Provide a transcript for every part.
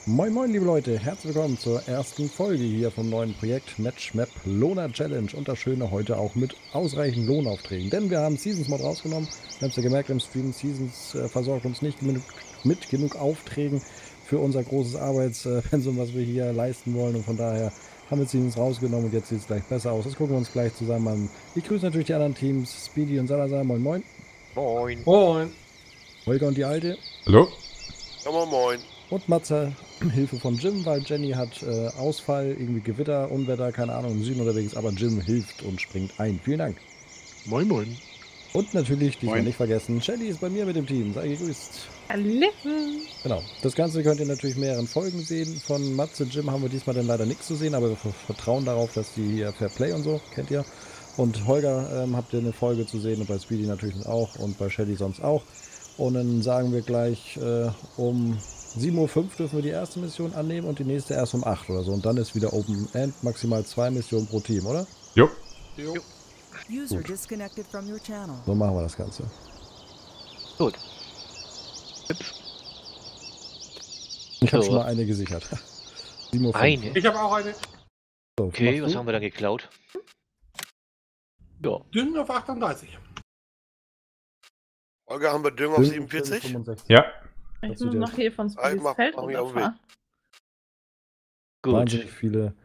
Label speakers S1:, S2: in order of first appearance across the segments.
S1: Moin moin liebe Leute, herzlich willkommen zur ersten Folge hier vom neuen Projekt Matchmap Lohner Challenge und das Schöne heute auch mit ausreichend Lohnaufträgen, denn wir haben Seasons Mod rausgenommen, wir haben es ja gemerkt im Stream, Seasons versorgt uns nicht mit genug Aufträgen für unser großes Arbeitspensum, was wir hier leisten wollen, und von daher haben wir Seasons rausgenommen und jetzt sieht es gleich besser aus. Das gucken wir uns gleich zusammen an. Ich grüße natürlich die anderen Teams, Speedy und Salazar, moin moin.
S2: Moin.
S3: Moin.
S1: Holger und die Alte.
S4: Hallo?
S2: Ja, moin.
S1: Und Matze, Hilfe von Jim, weil Jenny hat Ausfall, irgendwie Gewitter, Unwetter, keine Ahnung, im Süden unterwegs, aber Jim hilft und springt ein. Vielen Dank.
S4: Moin, moin.
S1: Und natürlich, diesmal
S4: Moin.
S1: nicht vergessen, Shelly ist bei mir mit dem Team. Sei gegrüßt.
S3: Hallo.
S1: Genau. Das Ganze könnt ihr natürlich in mehreren Folgen sehen. Von Matze, Jim haben wir diesmal dann leider nichts zu sehen, aber wir vertrauen darauf, dass die hier Fair Play und so, kennt ihr. Und Holger habt ihr eine Folge zu sehen und bei Speedy natürlich auch und bei Shelly sonst auch. Und dann sagen wir gleich um 7:05 Uhr dürfen wir die erste Mission annehmen und die nächste erst um 8 oder so. Und dann ist wieder Open End, maximal 2 Missionen pro Team, oder?
S4: Jo.
S5: User
S1: Gut.
S5: disconnected from your channel.
S1: So machen wir das Ganze.
S2: Gut.
S1: Ich habe
S2: So.
S1: schon mal eine gesichert. 7:05 Uhr.
S2: Eine?
S3: Ich habe auch eine
S1: So,
S2: Okay,
S1: machst
S2: was
S1: du?
S2: haben wir da geklaut? Ja.
S3: Düngen auf 38.
S6: Holger, haben wir Dünger auf
S1: Düngen
S6: 47?
S1: 65.
S4: Ja.
S7: Ich
S1: Das sieht
S7: muss
S1: ja
S7: noch hier von
S6: Ah, ich
S7: Speedys
S6: mach
S7: Feld
S6: mich auf den Weg.
S7: runterfahren.
S1: Wahnsinnig
S2: Gut.
S1: viele.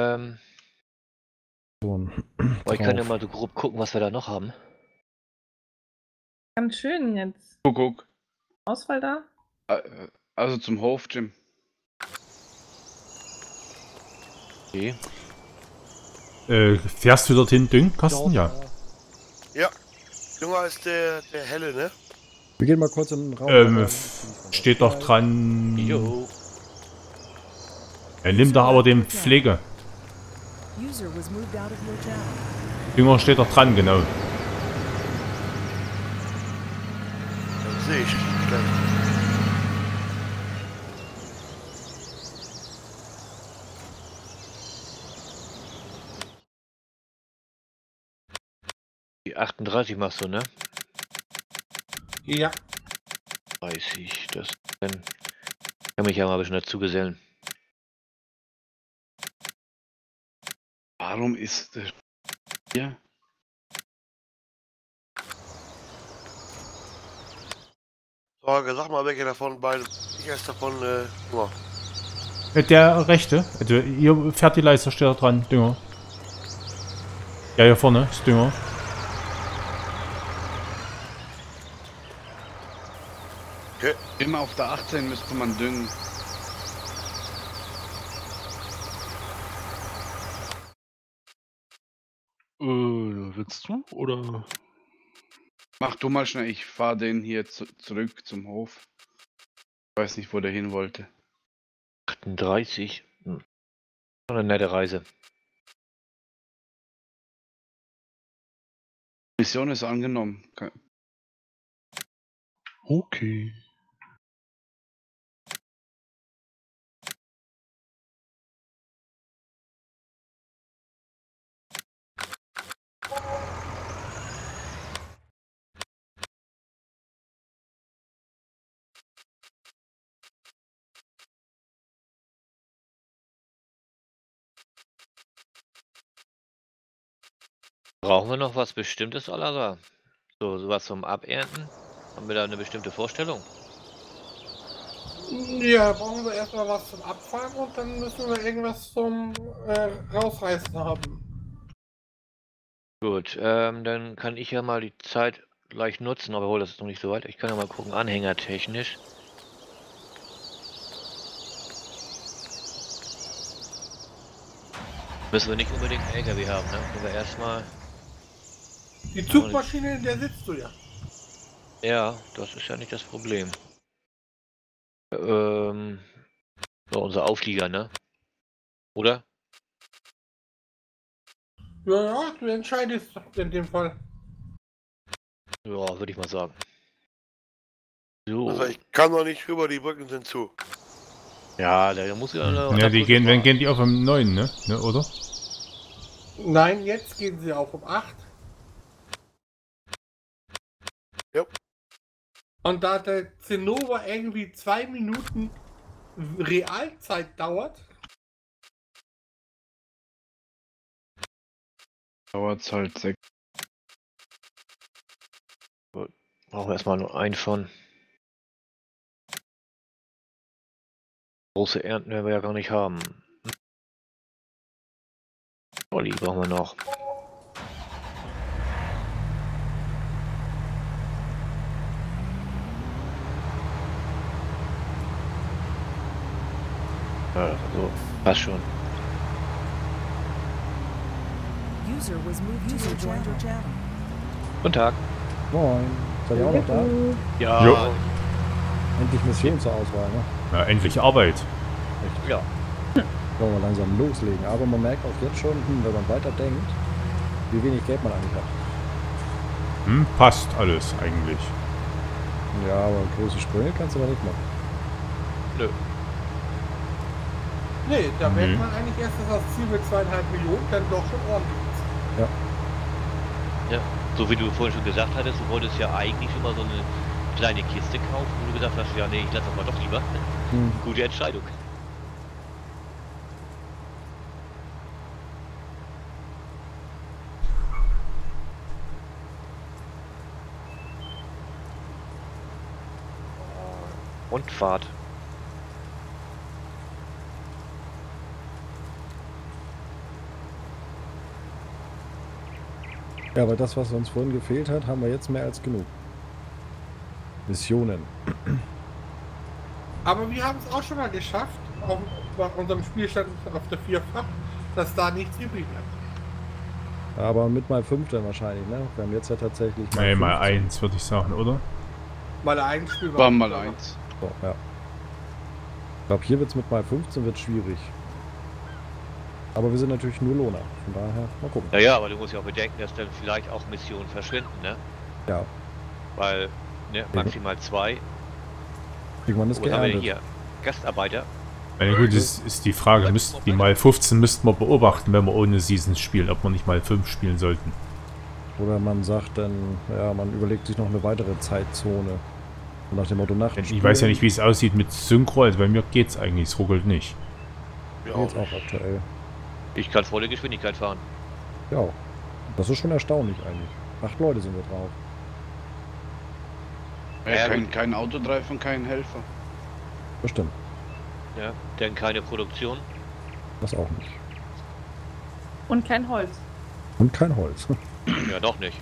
S2: Aber ich kann ja mal so grob gucken, was wir da noch haben.
S7: Ganz schön jetzt.
S8: Kuckuck.
S7: Ausfall da?
S8: Also zum Hof, Jim.
S2: Okay.
S4: Fährst du dorthin, Düngkasten? Ja.
S6: Dünger ist der helle, ne?
S1: Wir gehen mal kurz in den Raum.
S4: Steht doch dran.
S2: Jo.
S4: Er nimmt da aber den Pflege.
S5: User was moved out of your channel.
S4: Dünger steht doch dran, genau.
S6: Dann sehe ich.
S2: Die 38 machst du, ne?
S3: Ja.
S2: 30. Das dann kann mich ja mal ein bisschen dazu gesellen.
S8: Warum ist der hier?
S6: Holger, sag mal, welcher davon beide. Ich erst davon, Dünger.
S4: Der rechte. Also, ihr fährt die Leiste, steht da dran, Dünger. Ja, hier vorne ist Dünger.
S8: Immer auf der 18 müsste man düngen.
S4: Willst du? Oder?
S8: Mach du mal schnell, ich fahre den hier zurück zum Hof. Ich weiß nicht, wo der hin wollte.
S2: 38. Eine nette Reise.
S8: Mission ist angenommen.
S4: Okay.
S2: Brauchen wir noch was Bestimmtes, Alara? Sowas zum Abernten? Haben wir da eine bestimmte Vorstellung?
S3: Ja, brauchen wir erstmal was zum Abfahren und dann müssen wir irgendwas zum Rausreißen haben.
S2: Gut, dann kann ich ja mal die Zeit gleich nutzen, aber das ist noch nicht so weit. Ich kann ja mal gucken, anhängertechnisch. Müssen wir nicht unbedingt einen LKW haben, ne? Können wir erstmal.
S3: Die Zugmaschine, in der sitzt du ja.
S2: Ja, das ist ja nicht das Problem. So, unser Auflieger, ne? Oder?
S3: Ja, ja, du entscheidest in dem Fall.
S2: Ja, würde ich mal sagen. So.
S6: Also ich kann noch nicht rüber, die Brücken sind zu.
S2: Ja, da muss ja eine.
S4: Ja, die gehen, wenn gehen die auf dem 9, ne? Oder?
S3: Nein, jetzt gehen sie auf um 8.
S6: Ja.
S3: Und da der Zinnober irgendwie 2 Minuten Realzeit dauert.
S8: Dauert halt 6.
S2: Brauchen wir erstmal nur einen von. Große Ernten werden wir ja gar nicht haben. Olli brauchen wir noch. Ja, also, passt schon.
S5: User was moved. User joined your channel.
S2: Guten Tag.
S1: Moin. Seid ihr auch noch da?
S2: Ja.
S4: Jo.
S1: Endlich Mission zur Auswahl, ne?
S4: Na, endlich Arbeit.
S2: Ja.
S1: Wollen wir langsam loslegen. Aber man merkt auch jetzt schon, wenn man weiterdenkt, wie wenig Geld man eigentlich hat.
S4: Passt alles eigentlich.
S1: Ja, aber große Sprünge kannst du da nicht machen.
S2: Nö.
S3: Nee, da merkt man eigentlich erst, dass das Ziel mit 2,5 Millionen dann doch schon ordentlich ist.
S2: Ja. So wie du vorhin schon gesagt hattest, du wolltest ja eigentlich immer so eine kleine Kiste kaufen, wo du gesagt hast, ja nee, ich lasse das mal doch lieber. Gute Entscheidung. Und Fahrt.
S1: Ja, aber das, was uns vorhin gefehlt hat, haben wir jetzt mehr als genug. Missionen.
S3: Aber wir haben es auch schon mal geschafft, bei unserem Spielstand auf der 4-fach, dass da nichts übrig bleibt.
S1: Aber mit mal 5 dann wahrscheinlich, ne? Wir haben jetzt ja tatsächlich
S4: Nee, mal
S1: 15.
S4: 1, würde ich sagen, oder?
S3: Mal ein Spiel
S8: War mal 1.
S1: So, ja. Ich glaube, hier wird es mit mal 15 wird schwierig. Aber wir sind natürlich nur Lohner. Von daher, mal gucken.
S2: Naja, aber du musst ja auch bedenken, dass dann vielleicht auch Missionen verschwinden, ne?
S1: Ja.
S2: Weil, ne, maximal 2.
S1: Irgendwann ist
S2: Was haben wir denn
S1: geerntet.
S2: hier? Gastarbeiter.
S4: Na gut, das ist die Frage. Die mal 15 müssten wir beobachten, wenn wir ohne Seasons spielen, ob wir nicht mal 5 spielen sollten.
S1: Oder man sagt dann, ja, man überlegt sich noch eine weitere Zeitzone. Nach dem Motto Nacht.
S4: Ich weiß ja nicht, wie es aussieht mit Synchro, also bei mir geht's eigentlich, es ruckelt nicht.
S6: Ja,
S1: Jetzt auch aktuell.
S2: Ich kann volle Geschwindigkeit fahren.
S1: Ja. Das ist schon erstaunlich eigentlich. 8 Leute sind wir drauf.
S2: Ja,
S8: Kein Autodrive und kein Helfer.
S1: Bestimmt.
S2: Ja, denn keine Produktion.
S1: Das auch nicht.
S7: Und kein Holz.
S1: Und kein Holz.
S2: Ja, noch nicht.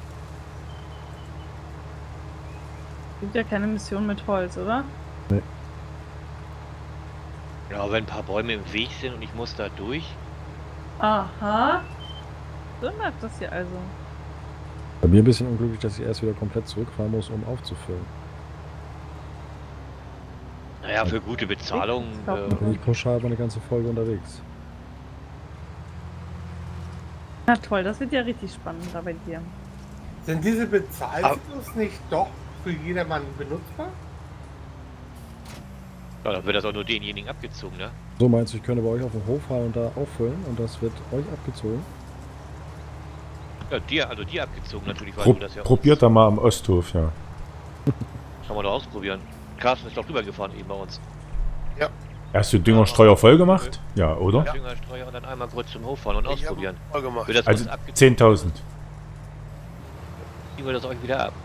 S7: Gibt ja keine Mission mit Holz, oder?
S2: Ja, wenn ein paar Bäume im Weg sind und ich muss da durch.
S7: Aha. So läuft das hier also.
S1: Bei mir ein bisschen unglücklich, dass ich erst wieder komplett zurückfahren muss, um aufzufüllen.
S2: Naja, für gute Bezahlung.
S1: Da bin ich pauschal über eine ganze Folge unterwegs.
S7: Na toll, das wird ja richtig spannend da bei dir.
S3: Sind diese Bezahlsilos nicht doch für jedermann benutzbar?
S2: Ja, dann wird das auch nur denjenigen abgezogen, ne?
S1: So meinst du, ich könnte bei euch auf dem Hof fahren und da auffüllen und das wird euch abgezogen?
S2: Ja, dir abgezogen natürlich, weil du das ja.
S4: Probiert da mal am Osthof, ja.
S2: Kann man doch ausprobieren. Carsten ist doch rübergefahren eben bei uns.
S4: Hast du Düngerstreuer voll gemacht? Ja, oder?
S2: Düngerstreuer und dann einmal kurz zum Hof fahren und
S6: Ich hab
S2: ausprobieren.
S6: voll gemacht.
S2: Wird das
S4: Also
S2: uns abgezogen,
S4: 10.000.
S2: ziehen wir das euch wieder ab.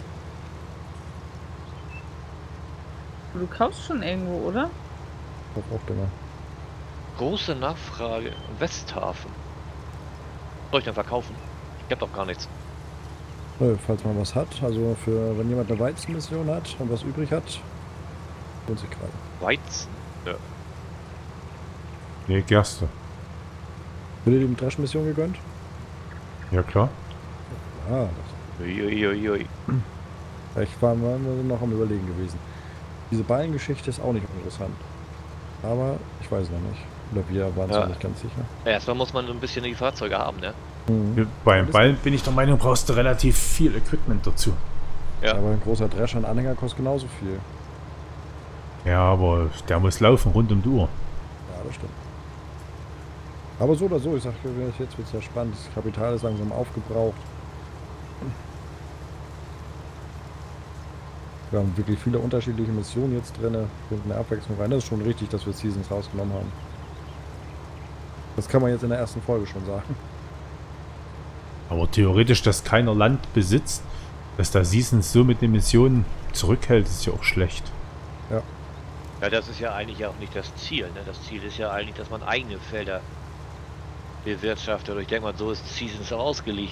S7: Du kaufst schon irgendwo, oder?
S1: Auch Dinger.
S2: Große Nachfrage im Westhafen. Soll ich dann verkaufen? Ich hab doch gar nichts.
S1: Falls man was hat, also für wenn jemand eine Weizenmission hat und was übrig hat, lohnt sich gerade.
S2: Weizen? Ja.
S4: Nee, Gerste.
S1: Wird ihr die Dreschmission gegönnt?
S4: Ja, klar.
S1: Ah,
S2: Uiuiui.
S1: ich war mal noch am Überlegen gewesen. Diese Ballengeschichte ist auch nicht interessant. Aber ich weiß noch nicht. Oder wir waren es noch nicht ganz sicher.
S2: Erstmal muss man so ein bisschen die Fahrzeuge haben, ne?
S4: Beim Ball bin ich der Meinung, brauchst du relativ viel Equipment dazu.
S2: Ja.
S1: Aber ein großer Drescher und Anhänger kostet genauso viel.
S4: Ja, aber der muss laufen rund um die Uhr.
S1: Ja, das stimmt. Aber so oder so, ich sag, jetzt wird es ja spannend. Das Kapital ist langsam aufgebraucht. Wir haben wirklich viele unterschiedliche Missionen jetzt drin, bringt eine Abwechslung rein. Das ist schon richtig, dass wir Seasons rausgenommen haben. Das kann man jetzt in der ersten Folge schon sagen.
S4: Aber theoretisch, dass keiner Land besitzt, dass da Seasons so mit den Missionen zurückhält, ist ja auch schlecht.
S1: Ja.
S2: Ja, das ist ja eigentlich auch nicht das Ziel. Ne? Das Ziel ist ja eigentlich, dass man eigene Felder bewirtschaftet. Und ich denke mal, so ist Seasons auch ausgelegt.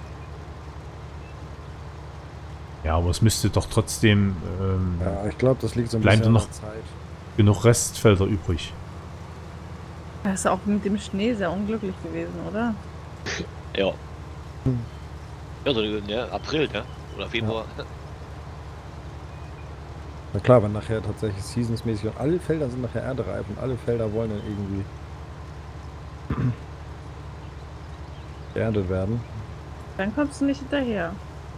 S4: Ja, aber es müsste doch trotzdem
S1: Ja, ich glaube, das liegt so ein
S4: bleiben
S1: bisschen
S4: noch
S1: an der Zeit.
S4: genug Restfelder übrig.
S7: Das ist auch mit dem Schnee sehr unglücklich gewesen, oder?
S2: Ja. Ja, so ja, April, ne? Oder Februar.
S1: Na klar, wenn nachher tatsächlich Seasons-mäßig und alle Felder sind nachher erntereif und alle Felder wollen dann irgendwie geerntet werden.
S7: Dann kommst du nicht hinterher.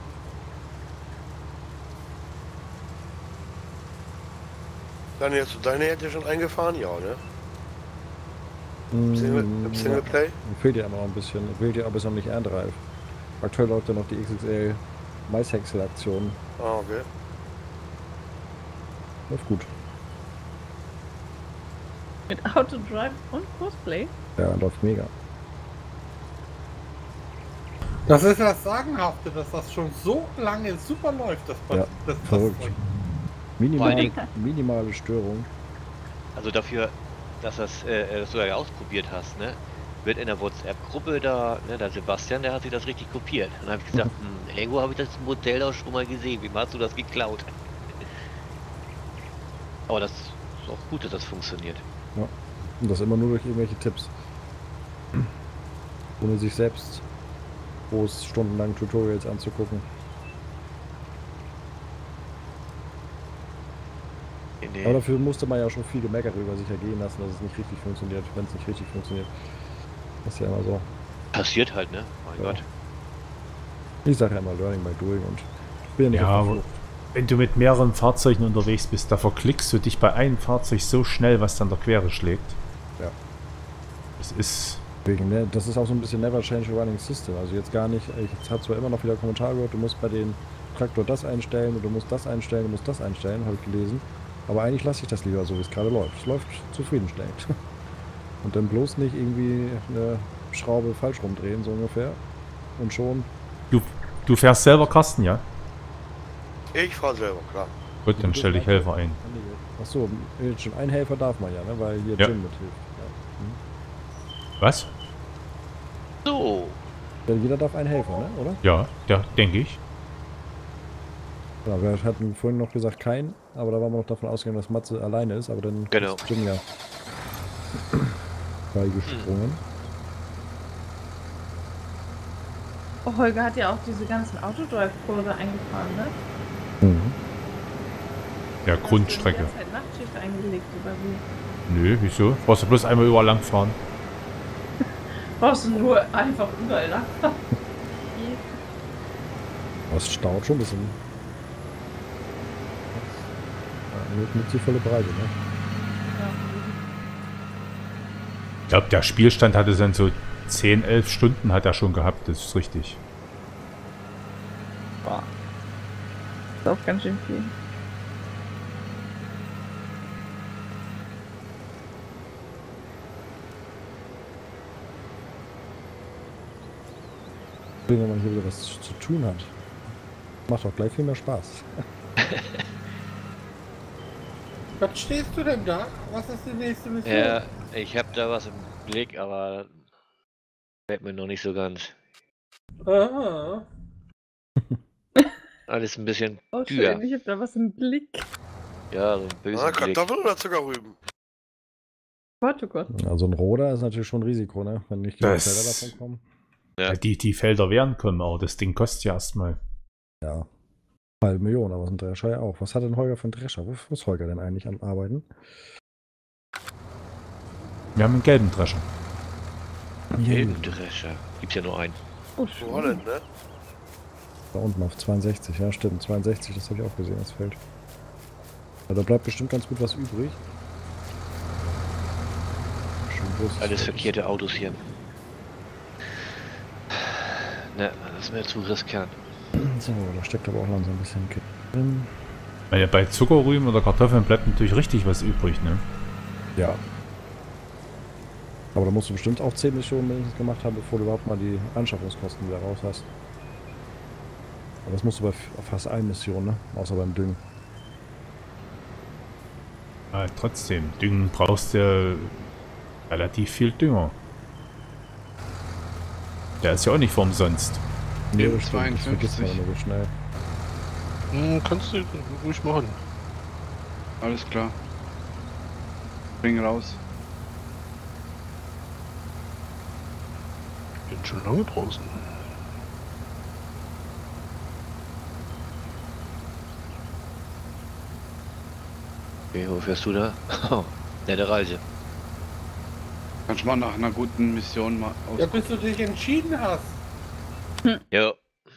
S6: Daniel, hast du deine Ernte schon eingefahren? Ja, ne? Im
S1: Ja,
S6: Singleplay?
S1: fehlt ja immer noch ein bisschen. Fehlt ja aber ist noch nicht erntereif. Aktuell läuft ja noch die XXL Maishäcksel-Aktion.
S6: Ah, okay.
S1: Läuft gut.
S7: Mit Autodrive und Crossplay?
S1: Ja, läuft mega.
S3: Das ist das Sagenhafte, dass das schon so lange super läuft.
S1: Ja,
S3: das
S1: verrückt.
S3: Zeug.
S2: Vor
S1: Minimale Störung.
S2: Also dafür, dass das du ja ausprobiert hast, ne? Wird in der WhatsApp-Gruppe da, ne, der Sebastian, der hat sich das richtig kopiert. Und dann habe ich gesagt, irgendwo habe ich das Modell auch schon mal gesehen. Wie hast du das geklaut? Aber das ist auch gut, dass das funktioniert.
S1: Ja. Und das immer nur durch irgendwelche Tipps. Ohne sich selbst groß stundenlang Tutorials anzugucken.
S2: Nee.
S1: Aber dafür musste man ja schon viel gemeckert über sich ergehen lassen, dass es nicht richtig funktioniert, wenn es nicht richtig funktioniert. Das ist ja immer so.
S2: Passiert halt, ne? Mein
S1: Ja.
S2: Gott.
S1: Ich sage ja immer Learning by Doing und ich bin ja nicht
S4: Ja,
S1: auf der
S4: aber
S1: Flucht.
S4: wenn du mit mehreren Fahrzeugen unterwegs bist, da verklickst du dich bei einem Fahrzeug so schnell, was dann der Quere schlägt.
S1: Ja.
S4: Es ist...
S1: Deswegen, ne, das ist auch so ein bisschen never change a running system. Also jetzt gar nicht, ich habe zwar immer noch wieder Kommentare gehört, du musst bei den Traktor das einstellen und du musst das einstellen, du musst das einstellen, habe ich gelesen. Aber eigentlich lasse ich das lieber so, wie es gerade läuft. Es läuft zufriedenstellend. Und dann nicht irgendwie eine Schraube falsch rumdrehen, so ungefähr. Und schon.
S4: Du fährst selber Kasten, ja?
S6: Ich fahre selber, klar.
S4: Gut, dann stell dich Helfer ein.
S1: Achso, schon ein Helfer darf man ja, ne? Weil hier
S4: Ja.
S1: Jim mithilft. Ja.
S4: Was?
S2: So.
S1: Ja, jeder darf einen Helfer, ne? Oder?
S4: Ja, der denke ich.
S1: Ja, wir hatten vorhin noch gesagt kein, aber da waren wir noch davon ausgegangen, dass Matze alleine ist, aber dann
S2: Genau.
S1: ist Jim ja beigesprungen.
S7: Oh, Holger hat ja auch diese ganzen Autodrive-Kurse eingefahren, ne?
S1: Mhm.
S4: Ja, Grundstrecke.
S7: Hast du die ganze Zeit Nachtschicht eingelegt, oder wie?
S4: Nö, wieso? Brauchst du bloß einmal überall lang fahren.
S7: Brauchst du nur einfach überall lang.
S1: Das staut schon ein bisschen. Ja, nicht die volle Breite, ne?
S4: Ich glaube, der Spielstand hatte dann so 10, 11 Stunden hat er schon gehabt, das ist richtig.
S7: Boah. Das ist auch ganz schön viel.
S1: Wenn man hier wieder was zu tun hat. Macht doch gleich viel mehr Spaß.
S3: Was stehst du denn da? Was ist die nächste Mission?
S2: Ja, ich habe da was im Blick, aber fällt mir noch nicht so ganz.
S3: Aha.
S2: Alles ein bisschen
S7: Oh,
S2: Tür.
S7: schön, ich hab da was im Blick.
S2: Ja, so ein bösen
S6: Ah,
S2: Blick.
S6: Kartoffeln oder Zuckerrüben?
S7: Gott, oh Gott.
S1: Also ein Roder ist natürlich schon ein Risiko, ne? Wenn nicht genug
S4: Das-
S1: Felder davon kommen.
S2: Ja.
S4: Ja, die Felder werden kommen, aber das Ding kostet ja erstmal.
S1: Ja. 500.000, aber so ein Drescher ja auch. Was hat denn Holger für einen Drescher? Wo ist Holger denn eigentlich am Arbeiten?
S4: Wir haben einen gelben Drescher.
S2: Gelbdrescher. Gibt's ja nur einen.
S7: Oh,
S6: Wo
S7: schön.
S6: Holland, ne?
S1: Da unten auf 62, ja stimmt, 62, das habe ich auch gesehen, das Feld. Ja, da bleibt bestimmt ganz gut was übrig. Schön großes
S2: Alles
S1: Feld.
S2: verkehrte Autos hier. Ne, das ist mir zu riskant.
S1: So, da steckt aber auch langsam ein bisschen drin.
S4: Weil ja bei Zuckerrüben oder Kartoffeln bleibt natürlich richtig was übrig, ne?
S1: Ja. Aber da musst du bestimmt auch 10 Missionen mindestens gemacht haben, bevor du überhaupt mal die Anschaffungskosten wieder raus hast. Aber das musst du bei fast allen Missionen, ne? Außer beim Düngen.
S4: Ja, trotzdem, Düngen brauchst du ja relativ viel Dünger. Der ist ja auch nicht für umsonst.
S1: Nee, das stimmt, das vergisst man
S8: 52.
S1: immer so schnell.
S9: Kannst du ruhig machen.
S8: Alles klar. Bring raus.
S9: Bin schon lange draußen.
S2: Okay, wo fährst du da? Oh, nette Reise.
S8: Kannst du mal nach einer guten Mission mal aus.
S3: Ja, bis du dich entschieden hast.
S2: Ja.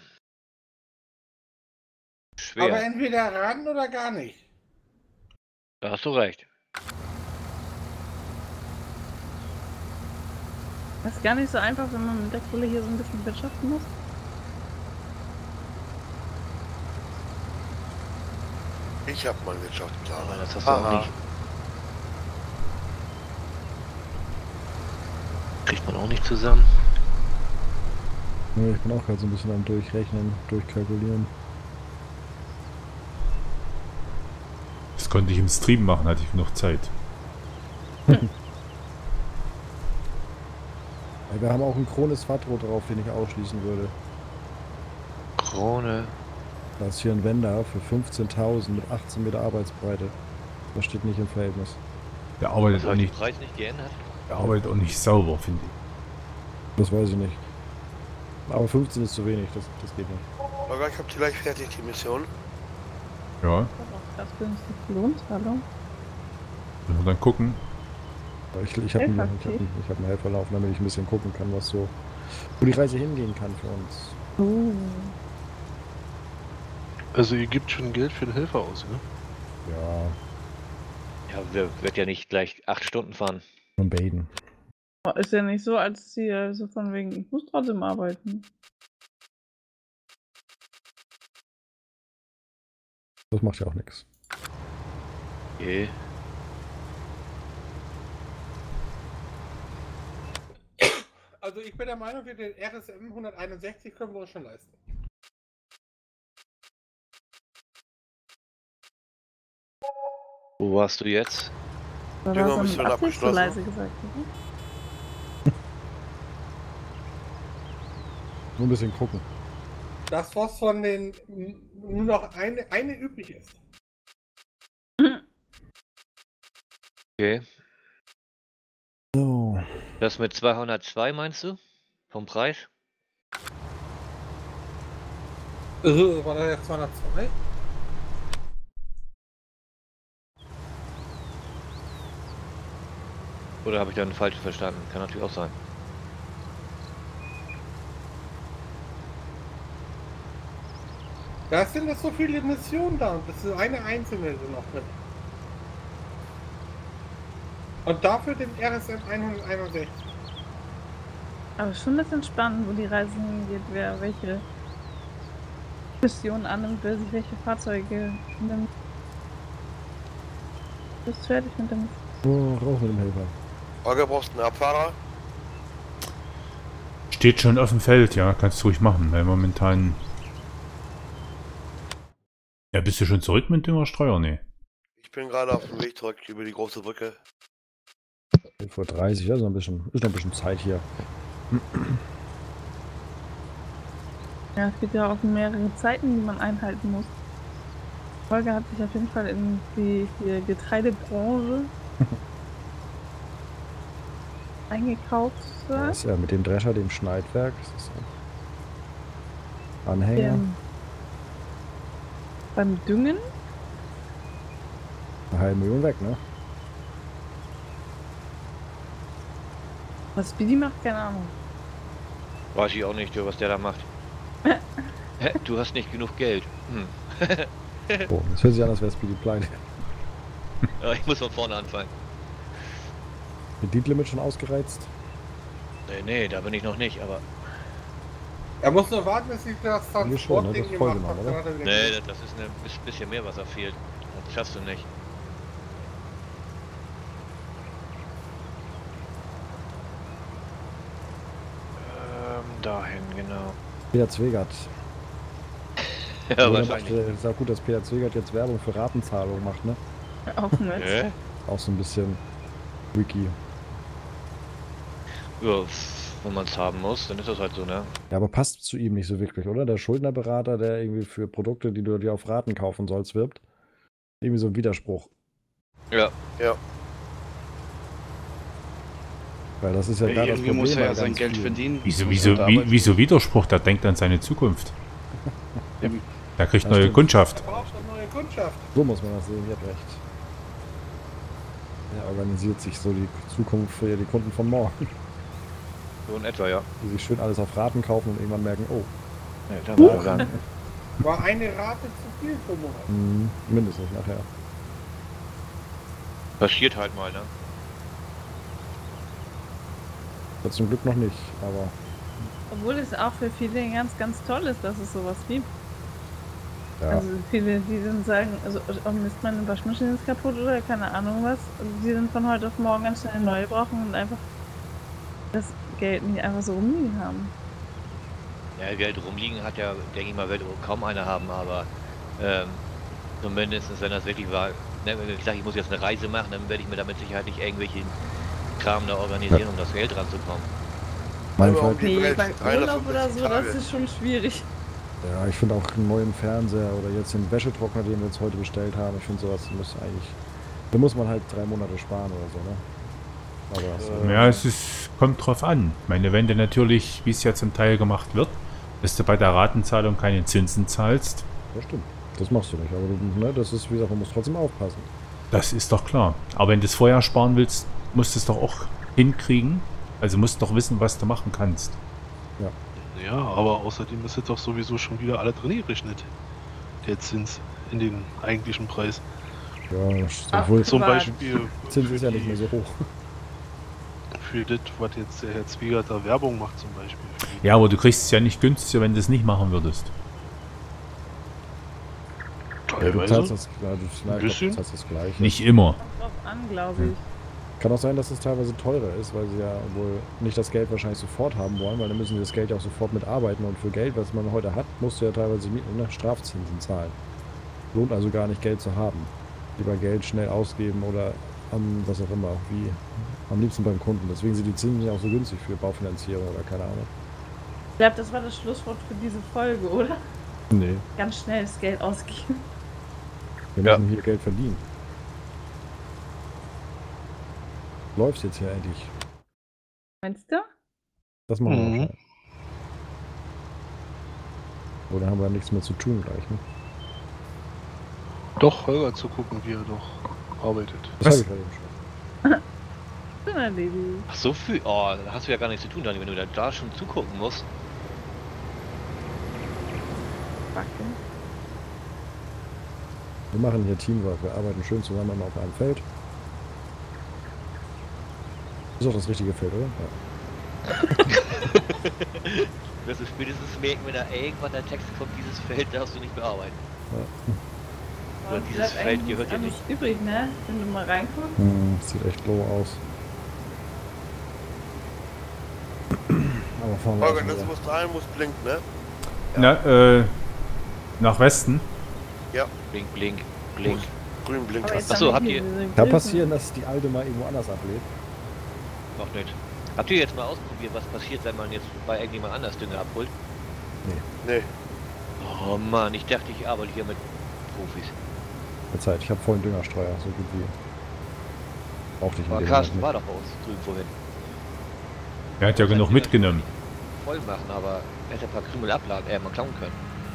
S3: Aber
S2: Schwer.
S3: entweder ran oder gar nicht.
S2: Da hast du recht.
S7: Das ist gar nicht so einfach, wenn man mit der Kohle hier so ein bisschen wirtschaften muss.
S6: Ich hab mal Wirtschaftsplan.
S2: Aber das hast du auch nicht. Kriegt man auch nicht zusammen.
S1: Nee, ich bin auch gerade so ein bisschen am Durchrechnen, Durchkalkulieren.
S4: Das konnte ich im Stream machen, hatte ich genug Zeit.
S1: Ja, wir haben auch einen Kronis Fatro drauf, den ich ausschließen würde.
S2: Krone.
S1: Da ist hier ein Wender für 15.000 mit 18 Meter Arbeitsbreite. Das steht nicht im Verhältnis.
S4: Der arbeitet
S2: Hast
S4: auch
S2: du den
S4: nicht,
S2: Preis nicht geändert?
S4: der arbeitet auch nicht sauber, finde ich.
S1: Das weiß ich nicht. Aber 15 ist zu wenig, das geht nicht.
S6: Aber ich hab die gleich fertig, die Mission.
S4: Ja,
S7: Das ist auch krass günstig. Lohnzahlung.
S4: müssen wir dann gucken.
S1: Aber ich habe einen,
S7: Helfer,
S1: hab einen Helfer laufen, damit ich ein bisschen gucken kann, was so, wo die Reise hingehen kann für uns.
S9: Also ihr gebt schon Geld für den Helfer aus, ne?
S1: Ja,
S2: Ja, wird ja nicht gleich 8 Stunden fahren.
S1: von Baden.
S7: Ist ja nicht so, als sie so von wegen, ich muss trotzdem arbeiten.
S1: Das macht ja auch nichts.
S2: Okay.
S3: Also ich bin der Meinung, für den RSM 161 können wir uns schon leisten.
S2: Wo warst du jetzt?
S7: Da
S6: Dünger
S7: war so
S6: Mission
S7: ein Abschluss so
S6: abgeschlossen.
S7: leise gesagt. Oder?
S1: Nur ein bisschen gucken.
S3: Das, was von den nur noch eine übrig ist.
S2: Okay.
S1: So.
S2: Das mit 202 meinst du? Vom Preis?
S3: War da jetzt 202?
S2: Oder habe ich da falsch verstanden? Kann natürlich auch sein.
S3: Da sind jetzt so viele Missionen da und das ist eine einzelne so noch drin. Und dafür den RSM 161.
S7: Aber schon ein bisschen spannend, wo die Reise hingeht, wer welche Missionen annimmt, wer sich welche Fahrzeuge nimmt. Du bist fertig mit dem.
S1: Oh, raus mit dem Helfer.
S6: Holger, brauchst du einen Abfahrer?
S4: Steht schon auf dem Feld, ja, kannst du ruhig machen, weil momentan... Ja, bist du schon zurück mit Düngerstreuer? Nee.
S6: Ich bin gerade auf dem Weg zurück über die große Brücke.
S1: 11:30 Uhr, also ist noch ein bisschen Zeit hier.
S7: Ja, es gibt ja auch mehrere Zeiten, die man einhalten muss. Holger hat sich auf jeden Fall in die Getreidebranche eingekauft.
S1: Das ist ja mit dem Drescher, dem Schneidwerk. Das ist ja Anhänger.
S7: Beim Düngen.
S1: Eine halbe Million weg, ne?
S7: Was Speedy macht, keine Ahnung.
S2: Weiß ich auch nicht, was der da macht. Hä? Du hast nicht genug Geld. Hm.
S1: Oh, das hört sich an, als wäre Speedy pleite.
S2: Ja, ich muss von vorne anfangen.
S1: Mit Deep Limit schon ausgereizt?
S2: Nee, da bin ich noch nicht, aber
S3: Er muss nur warten, bis ich das
S1: Irgendwie schon, ne?
S3: Transportding
S1: Das ist voll
S3: gemacht habe.
S1: genommen,
S3: Dann hat er wieder
S2: Nee,
S3: Glück.
S2: das ist ein bisschen mehr, was da fehlt. Das schaffst du nicht. Dahin, genau.
S1: Peter Zwegert.
S2: Ja,
S1: Oder
S2: wahrscheinlich.
S1: ist auch gut, dass Peter Zwegert jetzt Werbung für Ratenzahlung macht, ne?
S7: Auf dem Netz.
S1: Auch so ein bisschen Wiki.
S2: Ja, wenn man es haben muss, dann ist das halt so, ne?
S1: Ja, aber passt zu ihm nicht so wirklich, oder? Der Schuldnerberater, der irgendwie für Produkte, die du dir auf Raten kaufen sollst, wirbt. Irgendwie so ein Widerspruch.
S2: Ja.
S6: Ja.
S1: Weil das ist ja gerade das
S8: Irgendwie
S1: Problem.
S8: muss er ja
S1: bei
S8: sein
S1: ganz
S8: Geld
S1: vielen.
S8: verdienen.
S4: Wieso,
S8: Muss
S4: wieso,
S8: halt arbeiten.
S4: wieso Widerspruch? Der denkt an seine Zukunft.
S8: Eben.
S4: Der kriegt
S1: Ja,
S4: neue
S1: stimmt.
S4: Kundschaft.
S3: Er braucht eine neue Kundschaft.
S1: So muss man das sehen, ihr habt recht. Er organisiert sich so die Zukunft für die Kunden von morgen,
S2: So in etwa, ja.
S1: die sich schön alles auf Raten kaufen und irgendwann merken, oh,
S2: Ja, da war er dann.
S3: War eine Rate zu viel pro Monat.
S1: mindestens nachher.
S2: Passiert halt mal, ne?
S1: Das zum Glück noch nicht, aber
S7: Obwohl es auch für viele ganz, ganz toll ist, dass es sowas gibt.
S1: ja.
S7: Also viele, die dann sagen, also oh Mist, meine Waschmaschine ist kaputt oder keine Ahnung was. Also die dann von heute auf morgen ganz schnell eine neue brauchen und einfach das Geld nicht einfach so rumliegen haben.
S2: Ja, Geld rumliegen hat ja, denke ich mal, wird kaum einer haben, aber zumindest, wenn das wirklich war, ne, wenn ich sage, ich muss jetzt eine Reise machen, dann werde ich mir damit Sicherheit nicht irgendwelche Kram da organisieren, um das Geld ranzukommen.
S1: Mein
S6: Aber
S1: Fall,
S6: auch die
S7: Nee,
S6: Welt,
S7: beim
S6: 350
S7: Urlaub oder so,
S6: Tage.
S7: das ist schon schwierig.
S1: ja, ich finde auch einen neuen Fernseher oder jetzt den Wäschetrockner, den wir jetzt heute bestellt haben, ich finde sowas muss eigentlich, da muss man halt 3 Monate sparen oder so, ne? Aber so,
S4: Ja, es ist, kommt drauf an. Ich meine, wenn du natürlich, wie es ja zum Teil gemacht wird, dass du bei der Ratenzahlung keine Zinsen zahlst,
S1: das stimmt. Das machst du nicht, aber du, ne, das ist, wie gesagt, man muss trotzdem aufpassen.
S4: das ist doch klar. Aber wenn du es vorher sparen willst, musst du es doch auch hinkriegen. Also musst doch wissen, was du machen kannst.
S9: Ja, aber außerdem ist jetzt auch sowieso schon wieder alle drin gerechnet. Der Zins in den eigentlichen Preis.
S1: Ja,
S7: Ach,
S1: obwohl
S9: Zum
S7: Quatsch.
S9: Beispiel
S1: Zins ist ja nicht mehr so hoch.
S9: für das, was jetzt der Herr Zwiegert da Werbung macht zum Beispiel.
S4: Ja, aber du kriegst es ja nicht günstiger, wenn du es nicht machen würdest.
S1: Ja, du zahlst
S9: Teilweise.
S1: das, ja, du, ich glaub,
S9: bisschen?
S1: du zahlst das Gleiche.
S4: Nicht immer.
S7: Kommt drauf an, glaube ich.
S1: Kann auch sein, dass es teilweise teurer ist, weil sie ja wohl nicht das Geld wahrscheinlich sofort haben wollen, weil dann müssen sie das Geld ja auch sofort mitarbeiten und für Geld, was man heute hat, musst du ja teilweise Strafzinsen zahlen. Lohnt also gar nicht, Geld zu haben. Lieber Geld schnell ausgeben oder an was auch immer, wie am liebsten beim Kunden. Deswegen sind die Zinsen ja auch so günstig für Baufinanzierung oder keine Ahnung.
S7: Ich glaube, das war das Schlusswort für diese Folge, oder?
S1: Nee,
S7: Ganz schnell das Geld ausgeben.
S1: wir
S2: Ja.
S1: müssen hier Geld verdienen. Läuft jetzt hier endlich.
S7: Meinst du?
S1: Das machen wir
S9: Mhm.
S1: auch schon. Oder haben wir nichts mehr zu tun gleich, ne?
S9: Doch, Holger zu gucken, wie er doch arbeitet.
S1: Das
S4: Was?
S1: habe ich gerade eben schon.
S7: Schon erledigt.
S2: Ach, so viel? Oh, da hast du ja gar nichts zu tun, Dani, wenn du da schon zugucken musst.
S7: Backe.
S1: Wir machen hier Teamwork. Wir arbeiten schön zusammen auf einem Feld. Ist auch das richtige Feld, oder? Ja.
S2: Wirst du spätestens merken, wenn da irgendwann der Text kommt, dieses Feld darfst du nicht bearbeiten.
S7: Aber
S2: Und dieses
S7: bleibt
S2: Feld
S7: eigentlich
S2: gehört ja
S7: alles übrig, ne? Wenn du mal reinguckst.
S1: Sieht echt low aus. Aber fahren wir
S6: Holger,
S1: erstmal
S6: das
S1: wieder.
S6: muss dahin, muss blinken, ne?
S4: Na, nach Westen.
S2: Blink, blink, blink.
S6: Grün blinkt
S7: Aber
S6: das.
S7: jetzt
S2: Ach so,
S7: haben wir
S2: habt
S7: hier diese
S1: Kann
S7: Grillen.
S1: passieren, dass die alte mal irgendwo anders ablebt.
S2: Noch nicht. Habt ihr jetzt mal ausprobiert, was passiert, wenn man jetzt bei irgendjemand anders Dünger abholt?
S6: Nee.
S2: Oh Mann, ich dachte, ich arbeite hier mit Profis.
S1: Verzeiht, ich habe vollen Düngerstreuer, so gut wie. Brauchte ich in
S2: Aber
S1: dem
S2: Carsten
S1: Moment
S2: war
S1: nicht.
S2: doch bei uns drüben vorhin.
S4: Er hat ja genug mitgenommen.
S2: Voll machen, aber er hätte ein paar Krümel abladen, mal klauen können.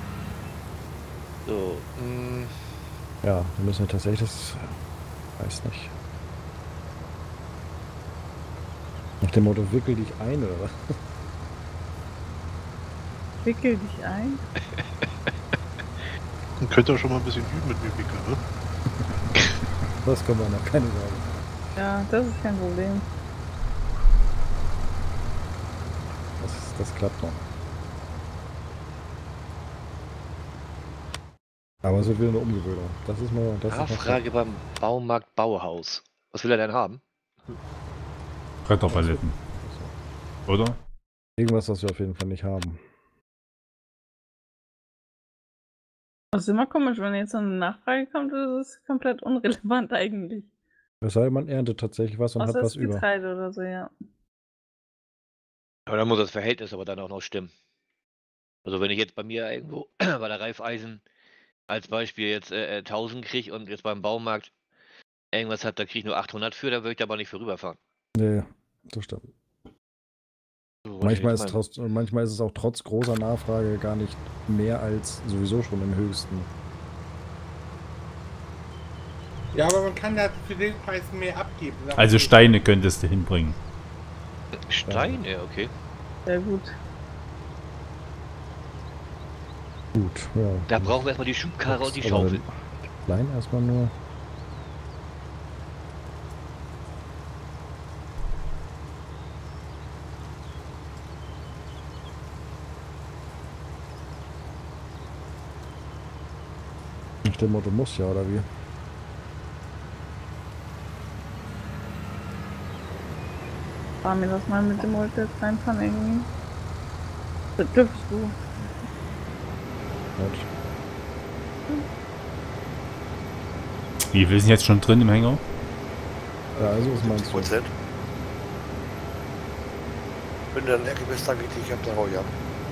S2: So,
S9: Hm,
S1: Ja, wir müssen ja tatsächlich das. Weiß nicht. Nach dem Motto, wickel dich ein oder was?
S7: Wickel dich ein.
S9: dann könnt ihr schon mal ein bisschen üben mit mir wickeln, ne?
S1: Das können wir noch, keine Sorge.
S7: Ja, das ist kein Problem.
S1: Das klappt noch. Aber es wird wieder eine Umgewöhnung. Das ist nur. Das ist noch
S2: Nachfrage beim Baumarkt Bauhaus. Was will er denn haben?
S4: Bretterpaletten. Oder?
S1: irgendwas, was wir auf jeden Fall nicht haben.
S7: Das ist immer komisch, wenn jetzt so eine Nachfrage kommt, ist es komplett unrelevant eigentlich.
S1: Es sei denn, man erntet tatsächlich was und
S7: Außer
S1: hat was
S7: es
S1: über.
S7: Getreide oder so, ja.
S2: Aber dann muss das Verhältnis aber dann auch noch stimmen. Also wenn ich jetzt bei mir irgendwo bei der Raiffeisen als Beispiel jetzt 1000 kriege und jetzt beim Baumarkt irgendwas hat, da kriege ich nur 800 für, da würde ich da aber nicht für rüberfahren.
S1: Nee, das stimmt.
S2: So,
S1: Manchmal ist es auch trotz großer Nachfrage gar nicht mehr als sowieso schon im höchsten.
S3: Ja, aber man kann ja für den Preis mehr abgeben.
S4: Also Steine könntest du hinbringen.
S2: Steine, okay.
S7: Sehr gut.
S1: Gut, ja.
S2: Da brauchen wir erstmal die Schubkarre und die
S1: Aber
S2: Schaufel.
S1: Klein erstmal nur. Nach dem Motto muss ja, oder wie?
S7: Fahr mir das mal mit dem Volt jetzt reinfahren irgendwie. Das dürftest du.
S1: Gut.
S4: Wie, wir sind jetzt schon drin im Hänger?
S1: Ja, also was meinst du?
S6: 50%. Wenn du dann Ecke bist, dann geht ich ab der Hau ab.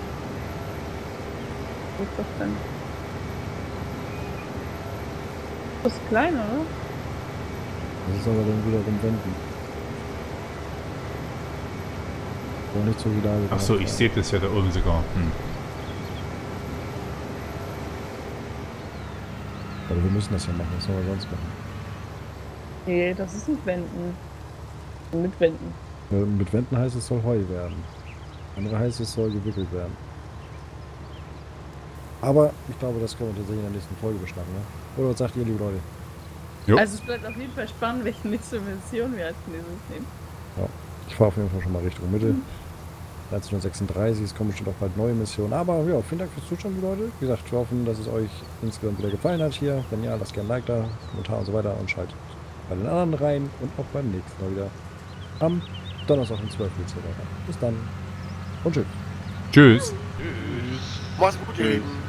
S7: Wo ist das denn? Das ist klein, oder?
S1: Das ist aber dann wiederum Wenden. Und nicht so wie da.
S4: Achso, ich sehe das ja da oben sogar.
S1: Aber wir müssen das ja machen, was sollen wir sonst machen?
S7: Nee, das ist nicht Wenden. Mit Wenden.
S1: Mit Wenden heißt es soll Heu werden. Andere heißt es soll gewickelt werden. Aber ich glaube, das können wir tatsächlich in der nächsten Folge beschnacken, ne? Oder was sagt ihr, liebe Leute?
S4: Jo.
S7: Also es bleibt auf jeden Fall spannend, welche nächste Mission wir als nächstes nehmen.
S1: Ja, ich fahre auf jeden Fall schon mal Richtung Mitte. 13:36, es kommen bestimmt auch bald neue Missionen. Aber ja, vielen Dank fürs Zuschauen, liebe Leute. Wie gesagt, wir hoffen, dass es euch insgesamt wieder gefallen hat hier. Wenn ja, lasst gerne ein Like da, Kommentar und so weiter und schaltet bei den anderen rein und auch beim nächsten Mal wieder am Donnerstag um 12 Uhr. Bis dann und tschüss.
S4: Tschüss.
S6: Mach's gut, ihr Lieben.